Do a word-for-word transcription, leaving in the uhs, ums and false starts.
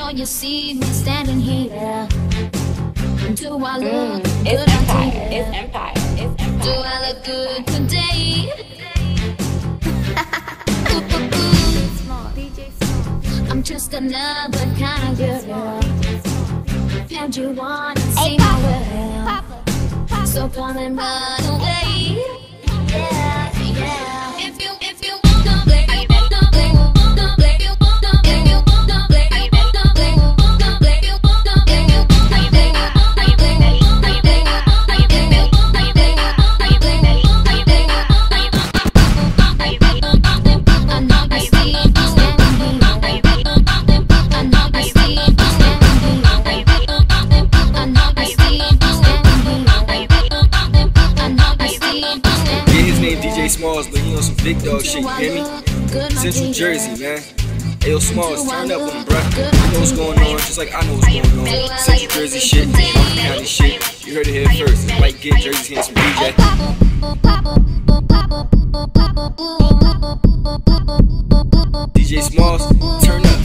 know you see me standing here. Do I look Mm, good it's Empire. today? It's Empire. It's Empire. Do I look good today? I'm just another kind of girl, and you wanna see my world, so come and run away. Yeah, yeah. If you, if you wanna play, you wanna play, wanna play, you wanna play, you wanna play, you wanna play, wanna play, you wanna play, you wanna play, you wanna play, you wanna play, you wanna play, you wanna play, you wanna play, you wanna play, you wanna play. I know you see me standing here. I know you see me standing here. I know you see me standing here. I know you see me standing Yeah, his name D J Smalls, but he on some big dog shit, you hear me? Central Jersey, man. Ayo, Smalls, turn up with him, bruh. You know what's going on, just like I know what's going on. Central Jersey shit, Martin County shit. You heard it here first. It's Mike Get, Jersey's handsome D J. D J Smalls, turn up.